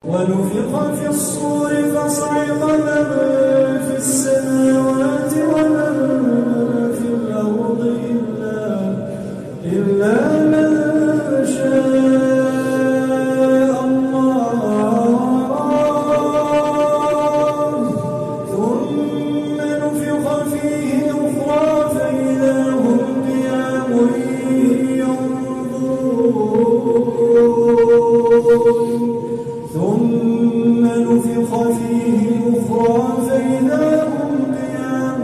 ونفخ في الصور فصعق من في السماوات ومن في الأرض إلا من شاء الله ثم نفخ فيه أخرى فإذا هم قيام ينظرون ثم نفخ فيه أخرى فإذا هم قيام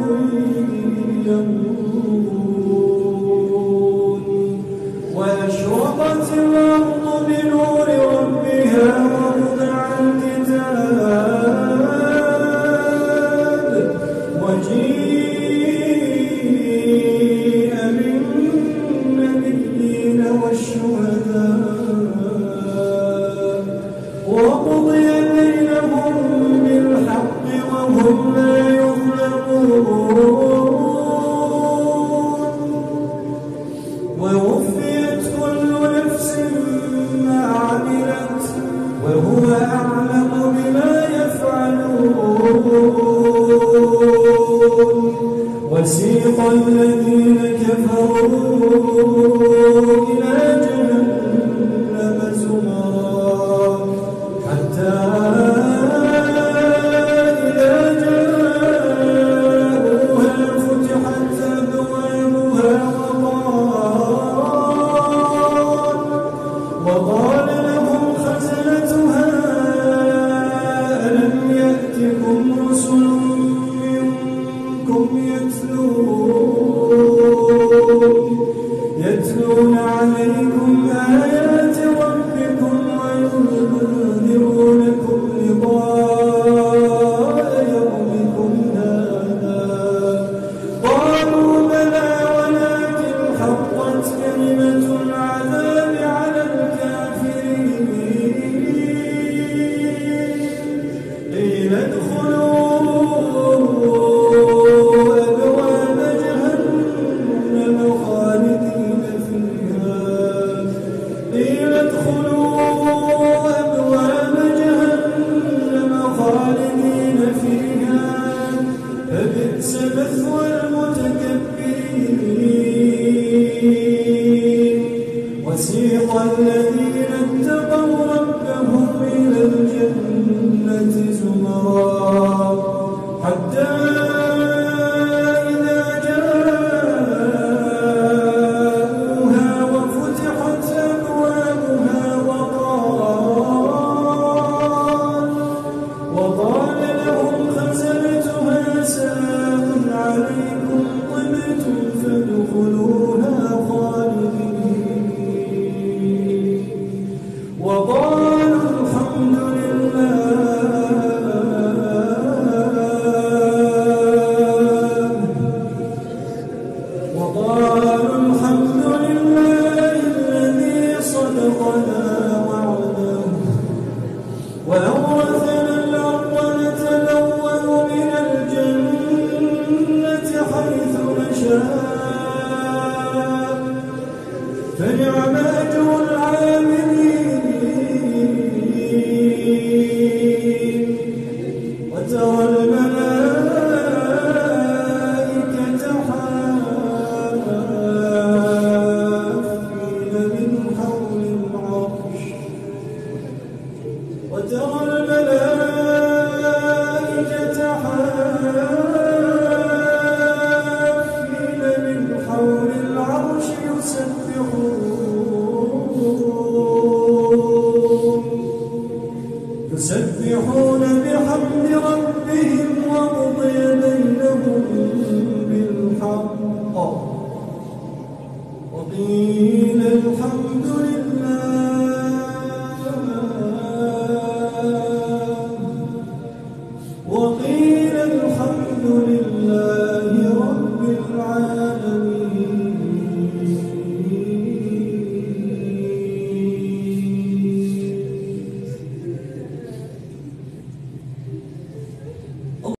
ينظرون وأشرقت الأرض بنور ربها ووضع الكتاب وجيء بالنبيين والشهداء وقضي بينهم بالحق وهم لا يظلمون ووفيت كل نفس ما عملت وهو أعلم بما يفعلون وسيق الذين كفروا إلى جهنم زمرا حتى إذا جاءوها فتحت أبوابها وقال لهم خزنتها ألم يأتكم رسل منكم يتلون عليكم آيات ربكم وينذرونكم لقاء يومكم هذا قالوا بلى ولكن حقت كلمة العذاب على الكافرين قيل ادخلوا أبواب جهنم خالدين فيها قيل ادخلوا أبواب جهنم خالدين فيها فبئس مثوى المتكبرين وسيق الذين اتقوا ربهم إلى الجنة زمرا حتى إذا جاءوها وفتحت أبوابها وقال لهم خزنتها سلام عليكم طبتم فادخلوها خالدين وقالوا الحمد لله الذي صدقنا وعده وأورثنا الأرض نتبوأ من الجنة حيث نشاء فنعم أجر العاملين وترى الملائكة حافين من حول العرش وترى الملائكة حافين من حول العرش يسبحون بحمد ربهم وقضي بينهم بالحق وقيل الحمد لله